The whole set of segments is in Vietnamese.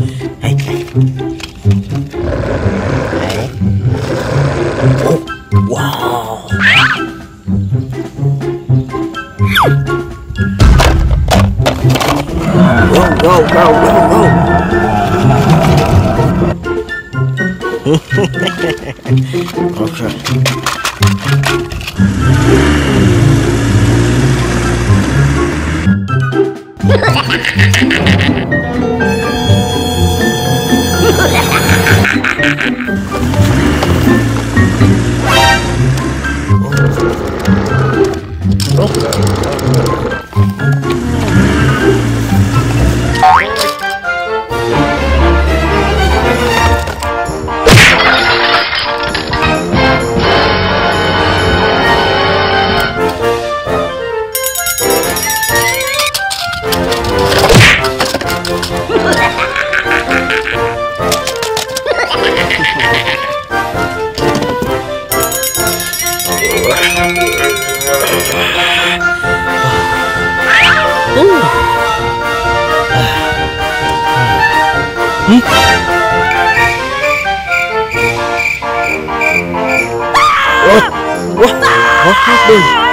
Hay. Đấy. Wow. Go, go, go, go, go. Okay. What happened?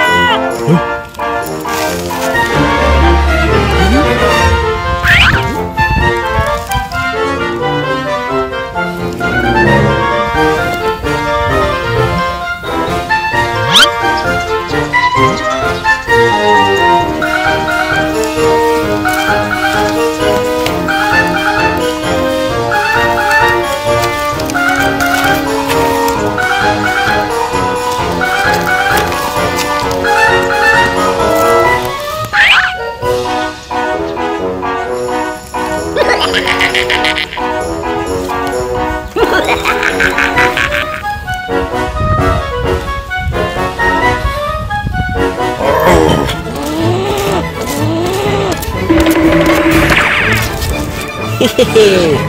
Hehehe.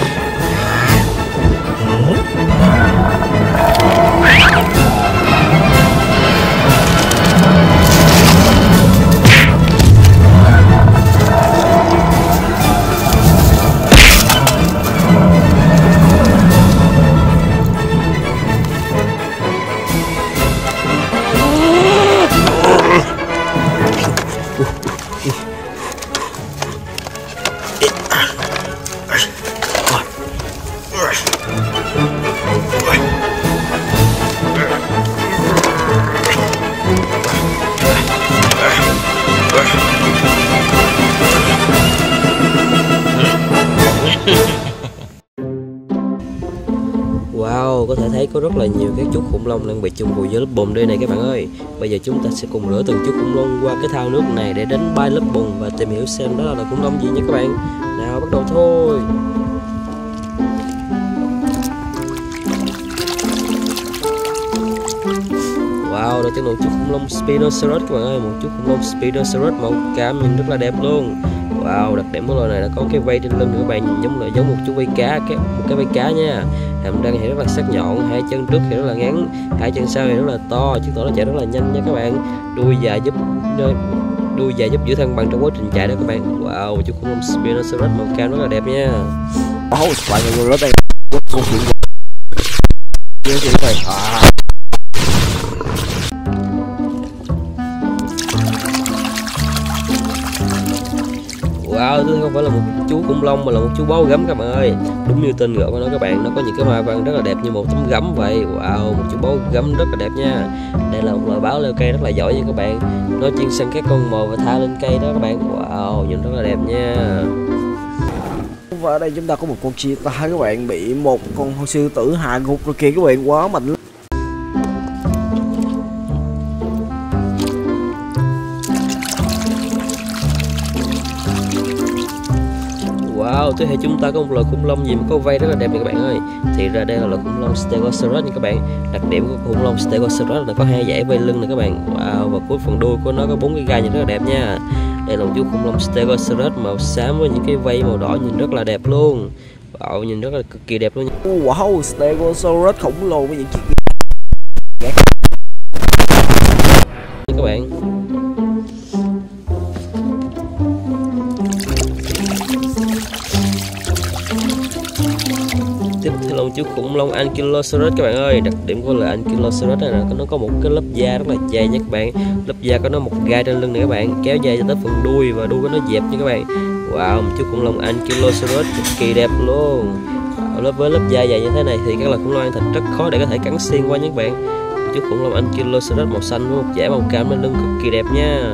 Wow, có thể thấy có rất là nhiều các chú khủng long đang bị chung vùi dưới lớp bùn đây này các bạn ơi. Bây giờ chúng ta sẽ cùng rửa từng chú khủng long qua cái thao nước này để đánh bay lớp bùn và tìm hiểu xem đó là khủng long gì nha các bạn. Nào, bắt đầu thôi. Wow, đầu tiên là một chú khủng long Spinosaurus các bạn ơi, một chú khủng long Spinosaurus màu cam nhìn rất là đẹp luôn. Wow, đặc điểm của loài này là có cái vây trên lưng của các bạn, giống một chú vây cá, một cái vây cá nha. Hàm răng thì rất là sắc nhọn, hai chân trước thì rất là ngắn, hai chân sau thì rất là to, chứng tỏ nó chạy rất là nhanh nha các bạn. Đuôi dài giúp giữ thăng bằng trong quá trình chạy đó các bạn. Wow, chú khủng long Spinosaurus màu cam rất là đẹp nha. Bạn người rất đây. Wow, thứ không phải là một chú khủng long mà là một chú báo gấm các bạn ơi. Đúng như tên gọi của nó các bạn, nó có những cái hoa văn rất là đẹp như một tấm gấm vậy. Wow, một chú báo gấm rất là đẹp nha. Đây là một loài báo leo cây rất là giỏi nha các bạn. Nó chuyên săn các con mồi và thả lên cây đó các bạn. Wow, nhìn rất là đẹp nha. Và ở đây chúng ta có một con cheetah các bạn, bị một con sư tử hạ gục rồi kìa các bạn, quá mạnh. Wow, thế hệ chúng ta có một loài khủng long gì mà có vây rất là đẹp này các bạn ơi. Thì ra đây là loài khủng long Stegosaurus nha các bạn. Đặc điểm của khủng long Stegosaurus là có hai dãy vây lưng này các bạn. Wow, và cuối phần đuôi của nó có 4 cái gai nhìn rất là đẹp nha. Đây là một chú khủng long Stegosaurus màu xám với những cái vây màu đỏ nhìn rất là đẹp luôn. Wow, nhìn rất là cực kỳ đẹp luôn nha. Wow, Stegosaurus khổng lồ với những chiếc các bạn. một chú khủng long Ankylosaurus các bạn ơi. Đặc điểm của loài Ankylosaurus này là nó có một cái lớp da rất là dày nha các bạn. Lớp da có nó một gai trên lưng này các bạn, kéo dài cho tới phần đuôi và đuôi của nó dẹp nha các bạn. Wow, một chú khủng long Ankylosaurus cực kỳ đẹp luôn. Với lớp da dày như thế này thì các loài khủng long ăn thịt rất khó để có thể cắn xuyên qua nha các bạn. Một chú khủng long Ankylosaurus màu xanh với một dải màu cam trên lưng cực kỳ đẹp nha.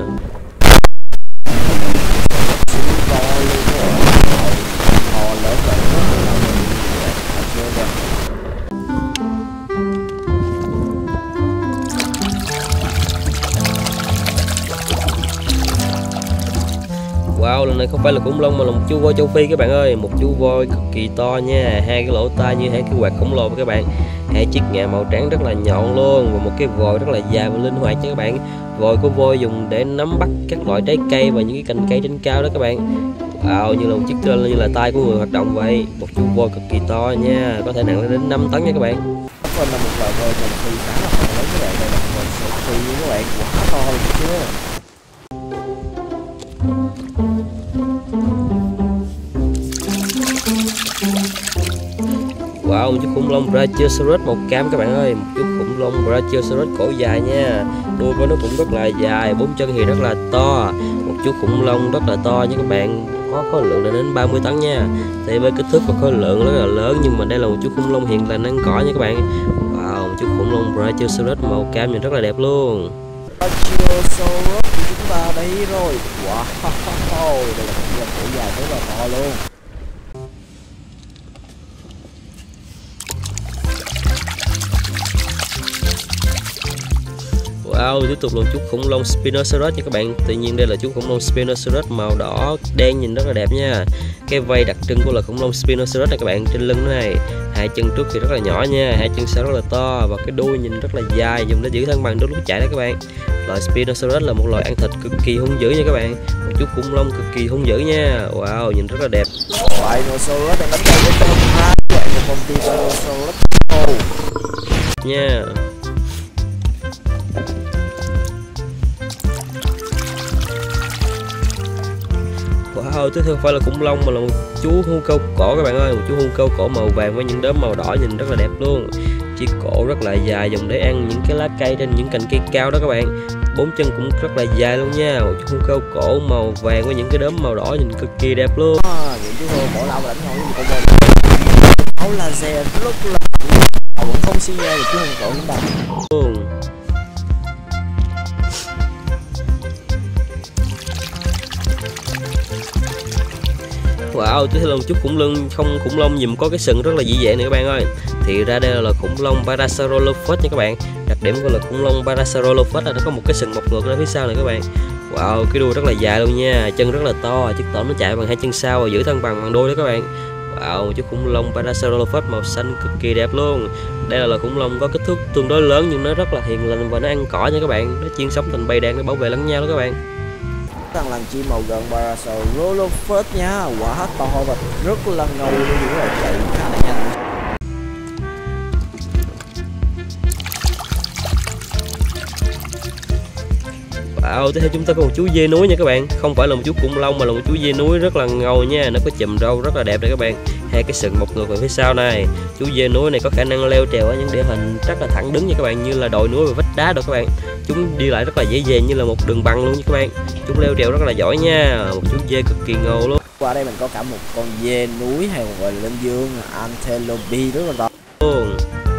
Wow, lần này không phải là khủng long mà là một chú voi châu Phi các bạn ơi. Một chú voi cực kỳ to nha, hai cái lỗ tai như hai cái quạt khổng lồ các bạn, hai chiếc ngà màu trắng rất là nhọn luôn, và một cái vòi rất là dài và linh hoạt nha các bạn. Vòi của voi dùng để nắm bắt các loại trái cây và những cái cành cây trên cao đó các bạn. Wow, như là một chiếc như là tay của người hoạt động vậy. Một chú voi cực kỳ to nha, có thể nặng lên đến 5 tấn nha các bạn. Đây là một loài voi châu Phi khá là to lớn các bạn. Đây là một loài châu Phi các bạn, quá to luôn chứ. Wow, một chú khủng long Brachiosaurus màu cam các bạn ơi. Một chú khủng long Brachiosaurus cổ dài nha, đuôi của nó cũng rất là dài, bốn chân thì rất là to. Một chú khủng long rất là to nha các bạn, có khối lượng lên đến 30 tấn nha. Thì với kích thước và khối lượng rất là lớn, nhưng mà đây là một chú khủng long hiền lành ăn cỏ nha các bạn. Wow, một chú khủng long Brachiosaurus màu cam nhìn rất là đẹp luôn. Brachiosaurus của chúng ta đây rồi. Wow, đây là một con cổ dài rất là to luôn. Wow, tiếp tục là chú khủng long Spinosaurus nha các bạn. Tuy nhiên đây là chú khủng long Spinosaurus màu đỏ đen nhìn rất là đẹp nha. Cái vây đặc trưng của loài khủng long Spinosaurus này các bạn, trên lưng này, hai chân trước thì rất là nhỏ nha, hai chân sau rất là to, và cái đuôi nhìn rất là dài, dùng để giữ thăng bằng trong lúc chạy đó các bạn. Loài Spinosaurus là một loài ăn thịt cực kỳ hung dữ nha các bạn, một chú khủng long cực kỳ hung dữ nha. Wow, nhìn rất là đẹp. Spinosaurus đang đánh nhau với con hai bạn của công ty Spinosaurus nha. Wow, tiếp theo không phải là khủng long mà là một chú hươu câu cổ các bạn ơi. Một chú hươu câu cổ màu vàng với những đốm màu đỏ nhìn rất là đẹp luôn. Chiếc cổ rất là dài, dùng để ăn những cái lá cây trên những cành cây cao đó các bạn. Bốn chân cũng rất là dài luôn nha. Một chú hươu câu cổ màu vàng với những cái đốm màu đỏ nhìn cực kỳ đẹp luôn. Những chú hươu cổ lao đánh nhau với con voi áo laser rất là vẫn không xi nhê được chú hươu cổ chúng ta luôn. Wow, tiếp theo là một chút khủng long dùm có cái sừng rất là dễ dàng này các bạn ơi. Thì ra đây là khủng long Parasaurolophus nha các bạn. Đặc điểm của là khủng long Parasaurolophus là nó có một cái sừng mọc ngược ra phía sau này các bạn. Wow, cái đuôi rất là dài luôn nha, chân rất là to, chiếc tỏm nó chạy bằng hai chân sau và giữ thăng bằng bằng đuôi đó các bạn. Wow, một chú khủng long Parasaurolophus màu xanh cực kỳ đẹp luôn. Đây là loài khủng long có kích thước tương đối lớn nhưng nó rất là hiền lành và nó ăn cỏ nha các bạn. Nó chuyên sống thành bầy đàn để bảo vệ lẫn nhau đó các bạn. Thằng lằn chim màu gần Parasaurolophus nha, quá to và rất là ngầu luôn, những là chạy khá là nhanh. Wow, tiếp theo chúng ta có một chú dê núi nha các bạn. Không phải là một chú khủng long mà là một chú dê núi rất là ngầu nha. Nó có chùm râu rất là đẹp này các bạn, hai cái sừng mọc ngược về phía sau này. Chú dê núi này có khả năng leo trèo ở những địa hình rất là thẳng đứng nha các bạn, như là đồi núi và vách đá được các bạn. Chúng đi lại rất là dễ dàng như là một đường băng luôn nha các bạn. Chúng leo trèo rất là giỏi nha. Một chú dê cực kỳ ngầu luôn. Qua đây mình có cả một con dê núi hay gọi là linh dương Antelope rất là to luôn.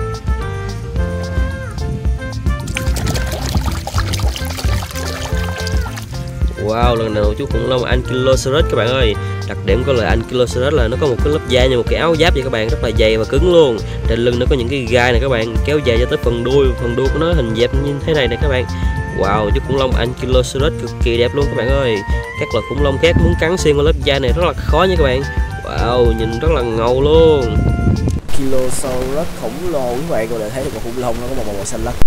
Wow, lần nào chú khủng long Ankylosaurus các bạn ơi. Đặc điểm của loài Ankylosaurus là nó có một cái lớp da như một cái áo giáp vậy các bạn, rất là dày và cứng luôn. Trên lưng nó có những cái gai này các bạn, kéo dài cho tới phần đuôi của nó hình dẹp như thế này nè các bạn. Wow, chú khủng long Ankylosaurus cực kỳ đẹp luôn các bạn ơi. Các loài khủng long khác muốn cắn xuyên qua lớp da này rất là khó nha các bạn. Wow, nhìn rất là ngầu luôn. Ankylosaurus khổng lồ các bạn, còn để thấy được con khủng long nó có một màu xanh lắm.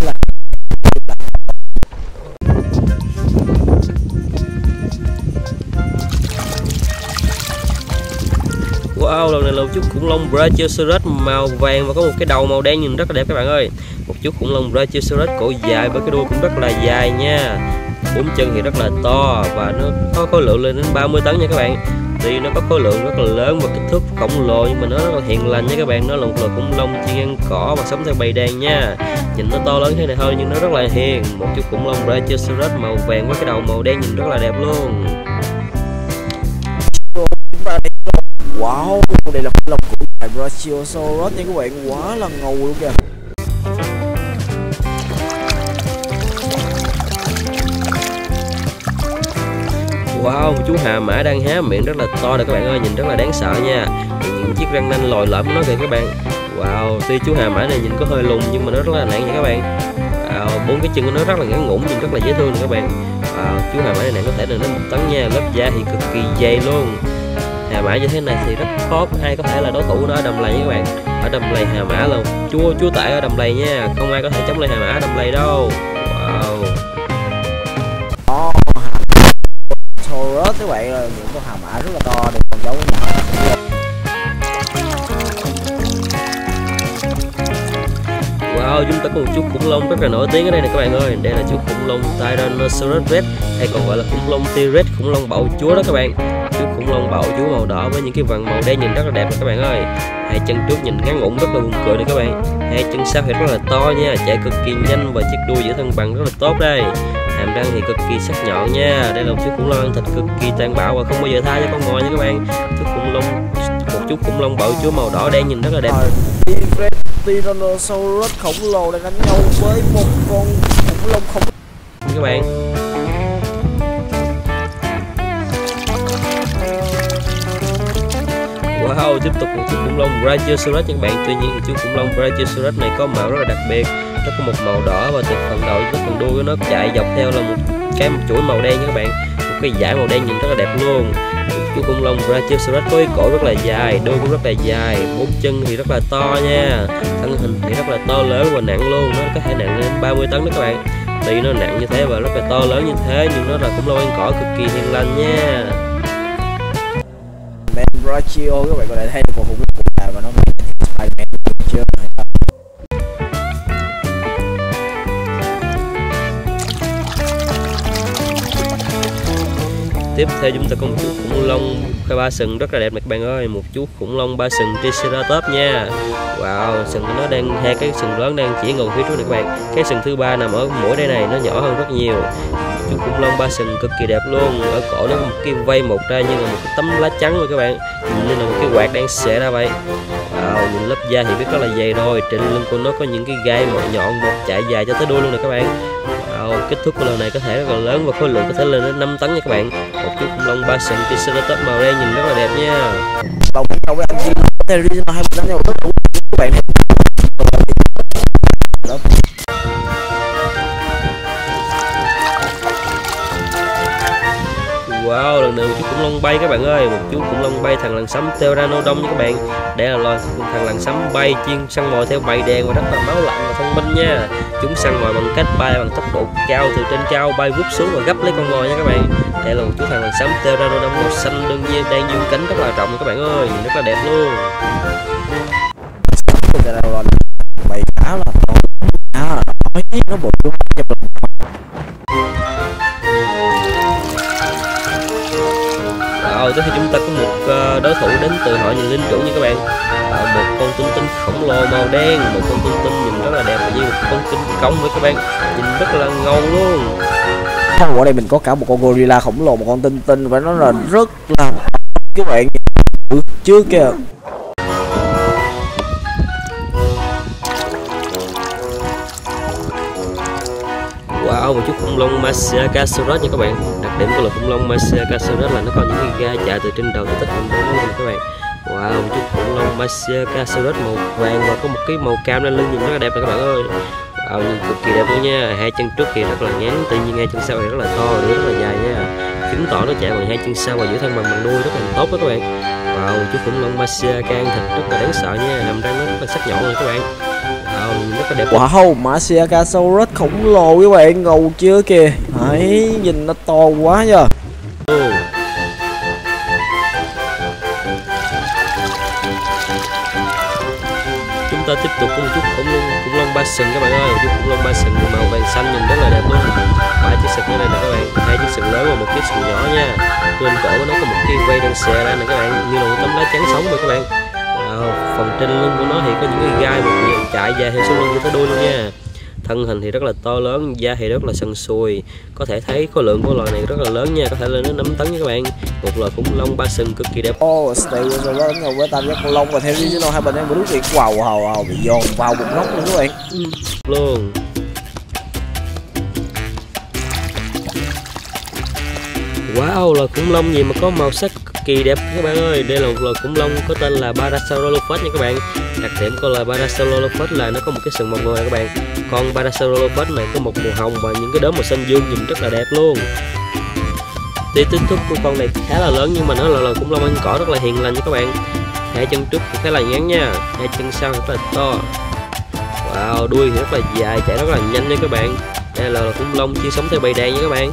Wow, lần này là một chú khủng long Brachiosaurus màu vàng và có một cái đầu màu đen nhìn rất là đẹp các bạn ơi. Một chú khủng long Brachiosaurus cổ dài với cái đuôi cũng rất là dài nha. Bốn chân thì rất là to và nó có khối lượng lên đến 30 tấn nha các bạn. Tuy nó có khối lượng rất là lớn và kích thước khổng lồ nhưng mà nó rất là hiền lành nha các bạn. Nó là một loài khủng long chuyên ăn cỏ và sống theo bầy đàn nha. Nhìn nó to lớn thế này thôi nhưng nó rất là hiền. Một chú khủng long Brachiosaurus màu vàng với cái đầu màu đen nhìn rất là đẹp luôn. Wow, đây là khủng long của loài Brachiosaurus nha các bạn, quá là ngầu luôn kìa. Wow, một chú hà mã đang há miệng rất là to nè các bạn ơi, nhìn rất là đáng sợ nha. Những chiếc răng nanh lồi lõm của nó kìa các bạn. Wow, tuy chú hà mã này nhìn có hơi lùn nhưng mà nó rất là nặng nha các bạn. Wow, 4 cái chân của nó rất là ngắn ngủn nhưng rất là dễ thương nè các bạn. Wow, chú hà mã này nặng có thể lên đến 1 tấn nha, lớp da thì cực kỳ dày luôn. Hà mã như thế này thì rất khó có ai có thể là đối thủ nó ở đầm lầy nha các bạn. Ở đầm lầy hà mã là chúa tể ở đầm lầy nha, không ai có thể chống lại hà mã ở đầm lầy đâu. Wow. Taurus các bạn ơi, những con hà mã rất là to để còn giấu nhỏ. Wow, chúng ta có một chú khủng long rất là nổi tiếng ở đây này các bạn ơi. Đây là chú khủng long Tyrannosaurus Rex hay còn gọi là khủng long T-Rex, khủng long bạo chúa đó các bạn. Chú khủng long bạo chúa màu đỏ với những cái vằn màu đen nhìn rất là đẹp các bạn ơi. Hai chân trước nhìn ngắn ngủn rất là buồn cười này các bạn. Hai chân sau thì rất là to nha, chạy cực kỳ nhanh và chiếc đuôi giữ thăng bằng rất là tốt đây. Hàm răng thì cực kỳ sắc nhọn nha. Đây là một chú khủng long ăn thịt cực kỳ tàn bạo và không bao giờ tha cho con mồi nha các bạn. Một chú khủng long bạo chúa màu đỏ đen nhìn rất là đẹp. Tyrannosaurus khổng lồ đang đánh nhau với một con khủng long khổng lồ các bạn. Wow, tiếp tục một chú khủng long Brachiosaurus nha các bạn. Tuy nhiên chú khủng long Brachiosaurus này có màu rất là đặc biệt. Nó có một màu đỏ và từ phần đầu đến phần đuôi của nó chạy dọc theo là một chuỗi màu đen nha các bạn. Một cái dải màu đen nhìn rất là đẹp luôn. Chú khủng long Brachiosaurus có cái cổ rất là dài, đuôi cũng rất là dài, 4 chân thì rất là to nha. Thân hình thì rất là to lớn và nặng luôn, nó có thể nặng lên 30 tấn đó các bạn. Tuy nó nặng như thế và rất là to lớn như thế nhưng nó là khủng long ăn cỏ cực kỳ hiền lành nha. Brachio các bạn có thể thấy được một khủng long của bà và nó Spider-Man chưa? Tiếp theo chúng ta có một chú khủng long ba sừng rất là đẹp này các bạn ơi, một chú khủng long ba sừng Triceratops nha. Wow, sừng của nó đang, hai cái sừng lớn đang chỉ ngồi phía trước này các bạn. Cái sừng thứ ba nằm ở mũi đây này, nó nhỏ hơn rất nhiều. Chú khủng long ba sừng cực kỳ đẹp luôn. Ở cổ nó có một cái vây một ra như là một cái tấm lá trắng rồi các bạn, như là một cái quạt đang xẻ ra vậy. Wow, nhìn lớp da thì biết rất là dày rồi. Trên lưng của nó có những cái gai mỏ nhọn một chạy dài cho tới đuôi luôn nè các bạn. Wow, kích thước của loài này có thể rất là lớn và khối lượng có thể lên đến 5 tấn nha các bạn. Một chú khủng long ba sừng Triceratops màu đen nhìn rất là đẹp nha. Đồng nhau với anh Terry hai đánh nhau rất đủ các bạn. Wow, lần này một chú khủng long bay các bạn ơi, một chú khủng long bay thằn lằn sấm Pteranodon nha các bạn. Đây là loài thằn lằn sấm bay chuyên săn mồi theo bầy đàn và rất là máu lạnh và thông minh nha. Chúng săn mồi bằng cách bay bằng tốc độ cao từ trên cao bay vút xuống và gấp lấy con mồi nha các bạn. Đây là một chú thằn lằn sấm Pteranodon màu xanh đương nhiên đang dương cánh rất là rộng các bạn ơi, nhìn rất là đẹp luôn. Bầy cá là nó bự luôn cho mình. Tới khi chúng ta có một đối thủ đến từ họ nhìn linh trưởng như các bạn. Một con tinh tinh khổng lồ màu đen, một con tinh tinh nhìn rất là đẹp và như một con tinh công với các bạn, nhìn rất là ngầu luôn. Ở đây mình có cả một con gorilla khổng lồ, một con tinh tinh và nó là rất là các bạn chưa kìa. Wow, một chú khủng long Masiakasaurus nha các bạn. Đặc điểm của loài khủng long Masiakasaurus là nó có những cái gai chạy từ trên đầu tới tất phần đuôi luôn các bạn. Wow, một chú khủng long Masiakasaurus màu vàng và có một cái màu cam lên lưng nhìn rất là đẹp này các bạn ơi. Wow, nhìn cực kỳ đẹp luôn nha. Hai chân trước thì rất là ngắn, tuy nhiên hai chân sau thì rất là to, lưỡi rất là dài nha. Chứng tỏ nó chạy bằng hai chân sau và giữ thân bằng đuôi rất là tốt đó các bạn. Wow, một chú khủng long Masiaka ăn thịt rất là đáng sợ nha, hàm răng nó rất là sắc nhọn rồi các bạn. Rất là đẹp. Wow, Masiakasaurus khổng lồ các bạn, ngầu chưa kìa. Đấy, nhìn nó to quá nha. Chúng ta tiếp tục có một chút khủng long ba sừng các bạn ơi, một chú khủng long ba sừng màu vàng xanh nhìn rất là đẹp luôn. Ba chiếc sừng ở đây nè các bạn, hai chiếc sừng lớn và một chiếc sừng nhỏ nha. Trên cổ nó có một cái vây đang xè ra nè các bạn, như là một tấm lá chắn sống vậy các bạn. Phần trên lưng của nó thì có những cái gai một đường chạy dài theo sau lưng cho tới đuôi luôn nha. Thân hình thì rất là to lớn, da thì rất là sần sùi. Có thể thấy khối lượng của loài này rất là lớn nha, có thể lên đến 5 tấn nha các bạn. Một loài khủng long ba sừng cực kỳ đẹp. Stegosaurus đánh nhau với tam giác khủng long và theo regional hai bên em đúng bị wow bị dồn vào một góc luôn các bạn. Luôn. Wow, loài khủng long gì mà có màu sắc cực kỳ đẹp các bạn ơi. Đây là một loài khủng long có tên là Parasaurolophus nha các bạn. Đặc điểm của loài Parasaurolophus là nó có một cái sừng màu ngời các bạn. Con Parasaurolophus này có một màu hồng và những cái đốm màu xanh dương nhìn rất là đẹp luôn. Tuy kích thước của con này khá là lớn nhưng mà nó là loài khủng long ăn cỏ rất là hiền lành nha các bạn. Hai chân trước khá là ngắn nha, hai chân sau rất là to. Wow, đuôi thì rất là dài, chạy rất là nhanh nha các bạn. Đây là loài khủng long chuyên sống theo bầy đàn nha các bạn.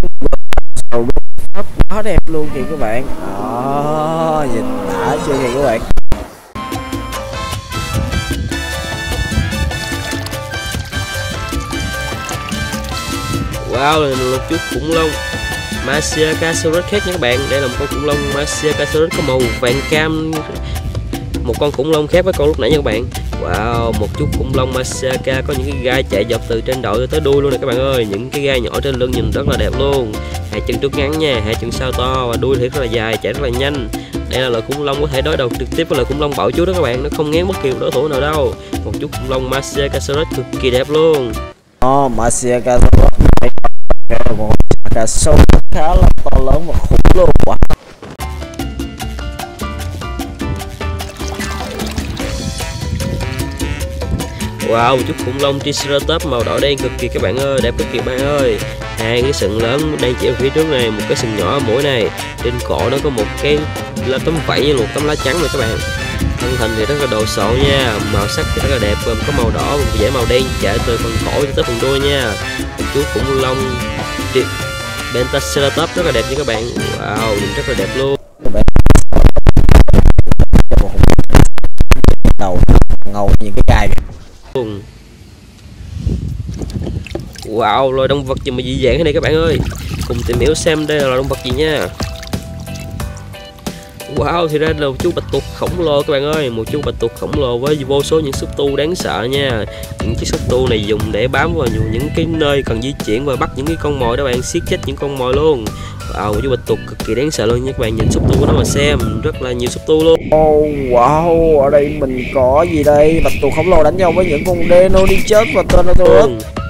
Quá đẹp luôn kìa các bạn. Đó, nhìn đã chưa kìa các bạn. Wow, là một chú khủng long Masiakasaurus khác nha các bạn. Đây là một con khủng long Masiakasaurus có màu vàng cam. Một con khủng long khác với con lúc nãy nha các bạn. Wow, một chú khủng long Masiaka có những cái gai chạy dọc từ trên đầu tới đuôi luôn nè các bạn ơi. Những cái gai nhỏ trên lưng nhìn rất là đẹp luôn. Hai chân trước ngắn nha, hai chân sau to và đuôi thì rất là dài, chạy rất là nhanh. Đây là loài khủng long có thể đối đầu trực tiếp với loài khủng long bạo chúa đó các bạn, nó không ngán bất kỳ đối thủ nào đâu. Một chú khủng long Masiakasaurus cực kỳ đẹp luôn. Masiakasaurus khá là to lớn và khủng luôn quá. Wow, một chút khủng long Triceratops màu đỏ đen cực kỳ các bạn ơi, đẹp cực kỳ bạn ơi. Hai cái sừng lớn đang chạy ở phía trước này, một cái sừng nhỏ ở mũi này. Trên cổ nó có một cái tấm vảy như một tấm lá trắng này các bạn. Thân hình thì rất là đồ sộ nha, màu sắc thì rất là đẹp, gồm có màu đỏ và dải màu đen chạy từ phần cổ cho tới phần đuôi nha. Một chú khủng long Pentaceratops rất là đẹp nha các bạn. Wow, nhìn rất là đẹp luôn. Đầu ngầu những cái gai. Wow, loài động vật gì mà dị dạng thế này các bạn ơi. Cùng tìm hiểu xem đây là loài động vật gì nha. Wow, thì ra là một chú bạch tuộc khổng lồ các bạn ơi. Một chú bạch tuộc khổng lồ với vô số những xúc tu đáng sợ nha. Những chiếc xúc tu này dùng để bám vào những cái nơi cần di chuyển và bắt những cái con mồi đó bạn, siết chết những con mồi luôn. Wow, một chú bạch tuộc cực kỳ đáng sợ luôn nha các bạn. Nhìn xúc tu của nó mà xem, rất là nhiều xúc tu luôn. Wow, ở đây mình có gì đây? Bạch tuộc khổng lồ đánh nhau với những con Deinonychus và Tyrannosaurus.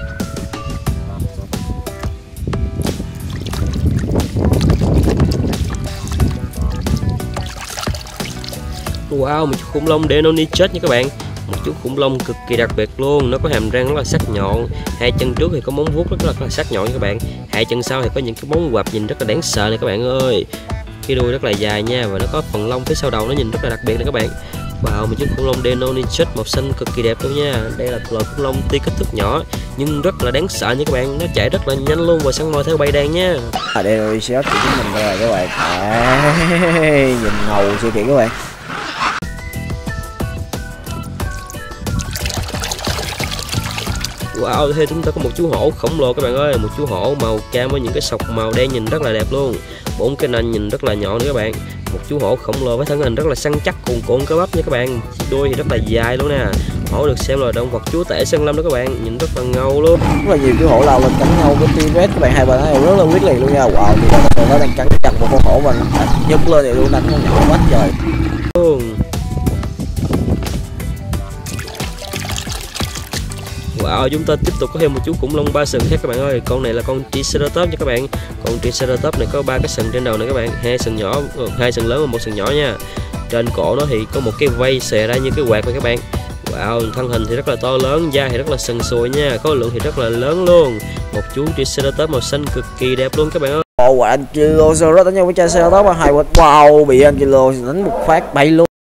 Wow, một chú khủng long Deinonychus nha các bạn. Một chú khủng long cực kỳ đặc biệt luôn. Nó có hàm răng rất là sắc nhọn. Hai chân trước thì có móng vuốt rất là sắc nhọn nha các bạn. Hai chân sau thì có những cái móng quặp nhìn rất là đáng sợ này các bạn ơi. Cái đuôi rất là dài nha, và nó có phần lông phía sau đầu nó nhìn rất là đặc biệt này các bạn. Wow, một chú khủng long Deinonychus màu xanh cực kỳ đẹp luôn nha. Đây là loài khủng long tuy kích thước nhỏ nhưng rất là đáng sợ nha các bạn. Nó chạy rất là nhanh luôn và săn mồi theo bầy đàn nha. Deinonychus của chúng mình rồi các bạn. Nhìn ngầu siêu kìa các bạn. Wow, thế chúng ta có một chú hổ khổng lồ các bạn ơi. Một chú hổ màu cam với những cái sọc màu đen nhìn rất là đẹp luôn. Bốn cái nanh nhìn rất là nhọn nữa các bạn. Một chú hổ khổng lồ với thân hình rất là săn chắc, cuồn cuộn cơ bắp nha các bạn. Đuôi thì rất là dài luôn nè. Hổ được xem là động vật chúa tể săn lâm đó các bạn, nhìn rất là ngầu luôn. Rất là nhiều chú hổ lao lên cắn nhau với T-Rex các bạn, hai bên này rất là quyết liệt luôn nha. Wow, thì nó đang cắn chặt một con hổ và nhấc lên thì luôn đánh con nhỏ quá trời. Wow, chúng ta tiếp tục có thêm một chú khủng long ba sừng khác các bạn ơi. Con này là con Triceratops nha các bạn. Con Triceratops này có 3 cái sừng trên đầu này các bạn, hai sừng nhỏ, hai sừng lớn và một sừng nhỏ nha. Trên cổ nó thì có một cái vây xòe ra như cái quạt vậy các bạn. Wow, thân hình thì rất là to lớn, da thì rất là sần sùi nha, khối lượng thì rất là lớn luôn. Một chú Triceratops màu xanh cực kỳ đẹp luôn các bạn ơi. Ankylosaurus đánh nhau với Triceratops và hai bên. Wow, bị Ankylosaurus đánh một phát bay luôn.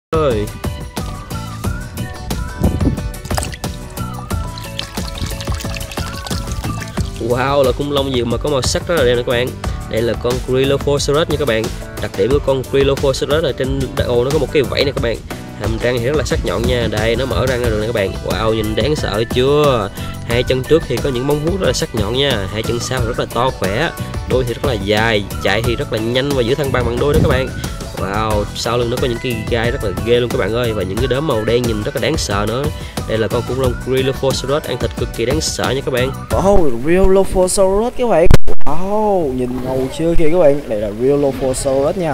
Wow, là khủng long gì mà có màu sắc rất là đẹp nè các bạn. Đây là con Gryllophosaurus nha các bạn. Đặc điểm của con Gryllophosaurus là trên đầu nó có một cái vảy này các bạn. Hàm răng thì rất là sắc nhọn nha. Đây nó mở răng ra rồi nè các bạn. Wow, nhìn đáng sợ chưa. Hai chân trước thì có những móng vuốt rất là sắc nhọn nha. Hai chân sau thì rất là to khỏe. Đuôi thì rất là dài, chạy thì rất là nhanh và giữ thăng bằng bằng đuôi đó các bạn. Wow, sau lưng nó có những cái gai rất là ghê luôn các bạn ơi, và những cái đốm màu đen nhìn rất là đáng sợ nữa. Đây là con khủng long Gryllophosaurus ăn thịt cực kỳ đáng sợ nha các bạn. Gryllophosaurus các bạn. Wow, nhìn ngầu chưa kìa các bạn. Đây là Gryllophosaurus nha.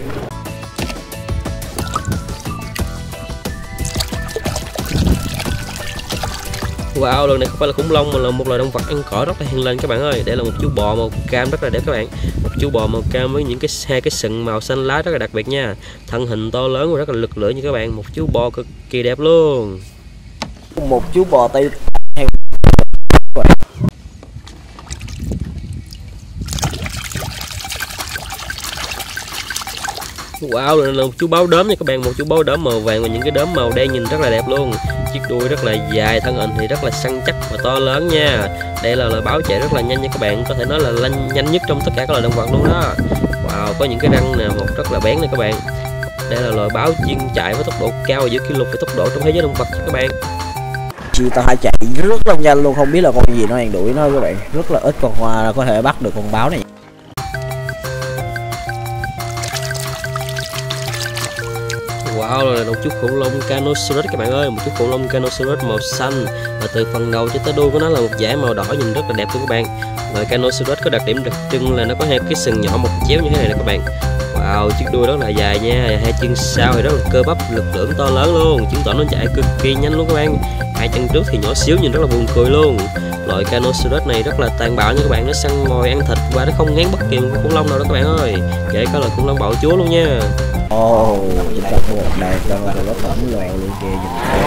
Wow, lần này không phải là khủng long mà là một loài động vật ăn cỏ rất là hiền lành các bạn ơi. Đây là một chú bò màu cam rất là đẹp các bạn. Một chú bò màu cam với những hai cái sừng màu xanh lá rất là đặc biệt nha. Thân hình to lớn và rất là lực lưỡng như các bạn. Một chú bò cực kỳ đẹp luôn. Một chú bò Tây. Wow, là một chú báo đốm nha các bạn, một chú báo đốm màu vàng và những cái đốm màu đen nhìn rất là đẹp luôn. Chiếc đuôi rất là dài, thân hình thì rất là săn chắc và to lớn nha. Đây là loài báo chạy rất là nhanh nha các bạn, có thể nói là nhanh nhất trong tất cả các loài động vật luôn đó. Wow, có những cái răng nè, một rất là bén này các bạn. Đây là loài báo chuyên chạy với tốc độ cao và giữ kỷ lục về tốc độ trong thế giới động vật nha các bạn. Cheetah chạy rất là nhanh luôn, không biết là con gì nó đang đuổi nó các bạn. Rất là ít con hoa có thể bắt được con báo này. Wow, là một chú khủng long Carnosaurus các bạn ơi, một chú khủng long Carnosaurus màu xanh và từ phần đầu cho tới đuôi của nó là một dải màu đỏ nhìn rất là đẹp luôn các bạn. Loài Carnosaurus có đặc điểm đặc trưng là nó có hai cái sừng nhỏ một chéo như thế này nè các bạn. Wow, chiếc đuôi rất là dài nha, hai chân sau thì rất là cơ bắp lực lưỡng to lớn luôn, chứng tỏ nó chạy cực kỳ nhanh luôn các bạn. Hai chân trước thì nhỏ xíu nhìn rất là buồn cười luôn. Loài Carnosaurus này rất là tàn bạo nha các bạn, nó săn mồi ăn thịt và nó không ngán bất kỳ một khủng long nào đó các bạn ơi, kể cả loài khủng long bạo chúa luôn nha. Ồ, chúng ta có một đàn Carnosaurus khổng lồ luôn kìa.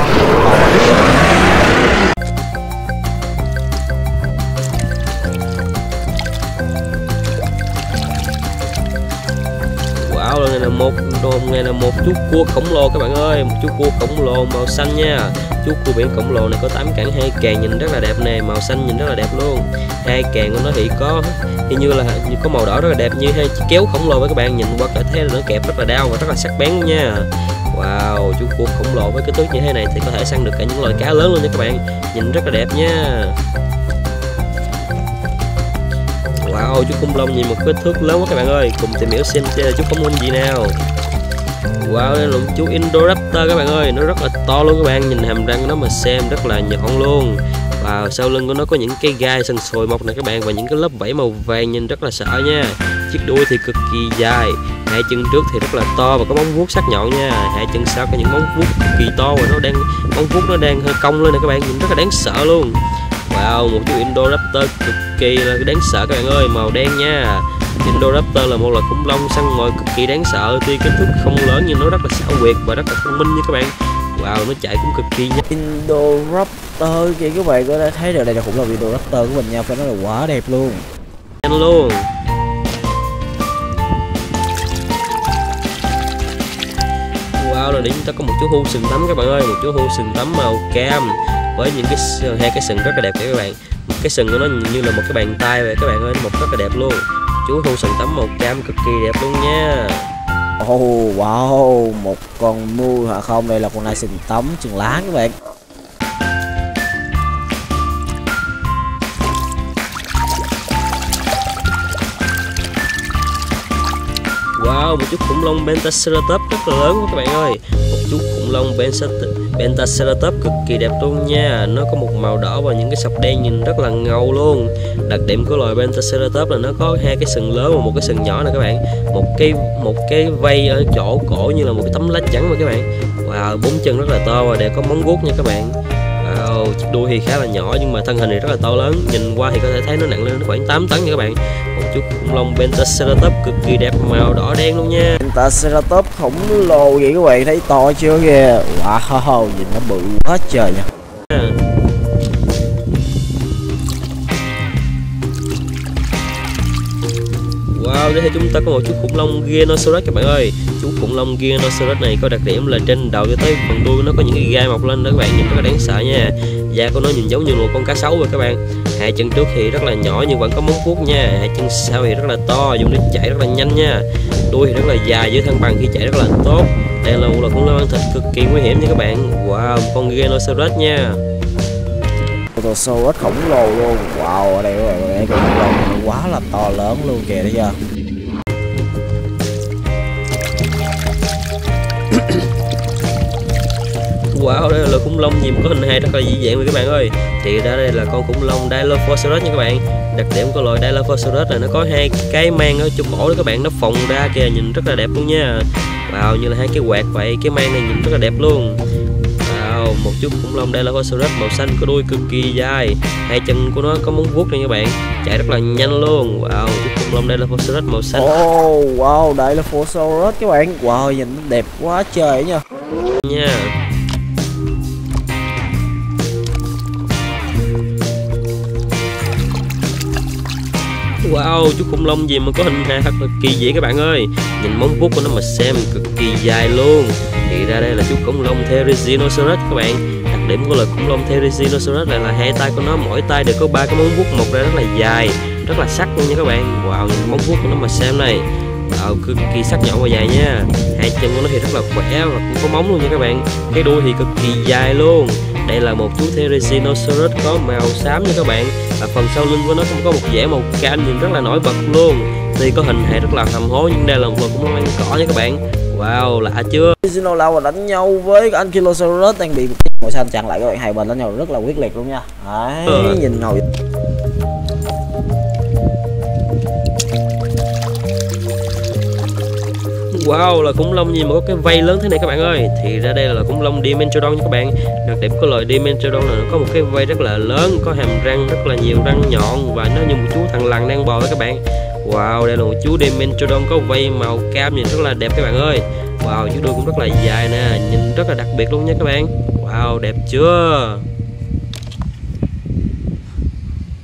Wow, này là một chú cua khổng lồ các bạn ơi, một chú cua khổng lồ màu xanh nha. Chú cua biển khổng lồ này có 8 cẳng hai càng nhìn rất là đẹp nè, màu xanh nhìn rất là đẹp luôn. Hai càng của nó thì như có màu đỏ rất là đẹp như hai chiếc kéo khổng lồ với các bạn, nhìn qua có thể là nó kẹp rất là đau và rất là sắc bén luôn nha. Wow, chú cua khổng lồ với kích thước như thế này thì có thể săn được cả những loài cá lớn luôn nha các bạn, nhìn rất là đẹp nha. Wow, chú khủng long nhìn một kích thước lớn quá các bạn ơi, cùng tìm hiểu xem đây là chú khủng long gì nào. Wow, đây là một chú Indoraptor các bạn ơi, nó rất là to luôn các bạn, nhìn hàm răng nó mà xem rất là nhọn luôn. Và sau lưng của nó có những cái gai sần sùi mọc này các bạn, và những cái lớp vảy màu vàng nhìn rất là sợ nha. Chiếc đuôi thì cực kỳ dài, hai chân trước thì rất là to và có móng vuốt sắc nhọn nha. Hai chân sau có những móng vuốt cực kỳ to và móng vuốt nó đang hơi cong lên này các bạn, nhìn rất là đáng sợ luôn. Wow, một chú Indoraptor cực kỳ là đáng sợ các bạn ơi, màu đen nha. Indoraptor là một loài khủng long săn mồi cực kỳ đáng sợ, tuy kích thước không lớn nhưng nó rất là xảo quyệt và rất là thông minh nha các bạn. Wow, nó chạy cũng cực kỳ nhanh. Indoraptor kìa các bạn có thể thấy được, đây là khủng long Indoraptor của mình nha, phải nói là quá đẹp luôn. Nhanh luôn. Wow, là để chúng ta có một chú hươu sừng tấm các bạn ơi, một chú hươu sừng tấm màu cam với những hai cái sừng rất là đẹp các bạn. Cái sừng của nó như là một cái bàn tay vậy các bạn ơi, một rất là đẹp luôn. Chú hươu sừng tấm màu cam cực kỳ đẹp luôn nha. Oh wow, một con mu hả không, đây là con nai sừng tấm sừng lá các bạn. Wow, một chú khủng long Pentaceratops rất là lớn các bạn ơi. Một chú khủng long Pentaceratops cực kỳ đẹp luôn nha. Nó có một màu đỏ và những cái sọc đen nhìn rất là ngầu luôn. Đặc điểm của loài Pentaceratops là nó có hai cái sừng lớn và một cái sừng nhỏ nè các bạn. Một cái vây ở chỗ cổ như là một cái tấm lá chắn mà các bạn. Wow, bốn chân rất là to và đều có móng vuốt nha các bạn. Wow, chiếc đuôi thì khá là nhỏ nhưng mà thân hình thì rất là to lớn. Nhìn qua thì có thể thấy nó nặng lên khoảng 8 tấn nha các bạn. Một chú khủng long Pentaceratops cực kỳ đẹp, màu đỏ đen luôn nha. Pentaceratops khổng lồ vậy các bạn, thấy to chưa kìa. Wow, nhìn nó bự quá trời nha. Wow, đây thì chúng ta có một chú khủng long Giganosaurus các bạn ơi. Chú khủng long Giganosaurus này có đặc điểm là trên đầu cho tới phần đuôi nó có những cái gai mọc lên đó các bạn, nhìn rất là đáng sợ nha. Da của nó nhìn giống như một con cá sấu vậy các bạn. Hai chân trước thì rất là nhỏ nhưng vẫn có móng vuốt nha. Hai chân sau thì rất là to, dùng để chạy rất là nhanh nha. Đuôi thì rất là dài, giữ thăng bằng khi chạy rất là tốt. Đây là một loài khủng long ăn thịt cực kỳ nguy hiểm nha các bạn. Wow, một con Giganosaurus nha. Giganosaurus khổng lồ luôn. Wow, ở đây các bạn thấy con khủng long quá là to lớn luôn kìa, thấy chưa? Wow, đây là loài khủng long gì mà có hình hài rất là dị dạng vậy các bạn ơi. Thì ra đây là con khủng long Dilophosaurus nha các bạn. Đặc điểm của loài Dilophosaurus là nó có hai cái mang ở chỗ cổ đó các bạn, nó phồng ra kìa, nhìn rất là đẹp luôn nha. Wow, như là hai cái quạt vậy, cái mang này nhìn rất là đẹp luôn. Wow, một chú khủng long Dilophosaurus màu xanh có đuôi cực kỳ dài, hai chân của nó có móng vuốt này các bạn, chạy rất là nhanh luôn. Wow, chú khủng long Dilophosaurus màu xanh. Oh, wow, Dilophosaurus các bạn. Wow, nhìn nó đẹp quá trời nha. Wow, chú khủng long gì mà có hình hài thật là kỳ dị các bạn ơi. Nhìn móng vuốt của nó mà xem cực kỳ dài luôn. Thì ra đây là chú khủng long Therizinosaurus các bạn. Đặc điểm của loài khủng long Therizinosaurus là hai tay của nó, mỗi tay đều có 3 cái móng vuốt mọc ra rất là dài, rất là sắc luôn nha các bạn. Wow, nhìn móng vuốt của nó mà xem này. Wow, cực kỳ sắc nhọn và dài nha. Hai chân của nó thì rất là khỏe và cũng có móng luôn nha các bạn. Cái đuôi thì cực kỳ dài luôn. Đây là một chú Therizinosaurus có màu xám nha các bạn. Và phần sau lưng của nó cũng có một dải màu cam nhìn rất là nổi bật luôn. Tuy có hình hài rất là hầm hố nhưng đây là một loài khủng long ăn cỏ nha các bạn. Wow, lạ chưa? Therizinosaurus đánh nhau với Ankylosaurus đang bị màu xanh chặn lại các bạn, hai bên đánh nhau rất là quyết liệt luôn nha. Đấy, nhìn ngầu. Wow, là khủng long gì mà có cái vây lớn thế này các bạn ơi. Thì ra đây là khủng long Dimetrodon nha các bạn. Đặc điểm của loài Dimetrodon là nó có một cái vây rất là lớn, có hàm răng rất là nhiều răng nhọn và nó như một chú thằn lằn đang bò đó các bạn. Wow, đây là một chú Dimetrodon có vây màu cam nhìn rất là đẹp các bạn ơi. Wow, chú đuôi cũng rất là dài nè, nhìn rất là đặc biệt luôn nha các bạn. Wow, đẹp chưa?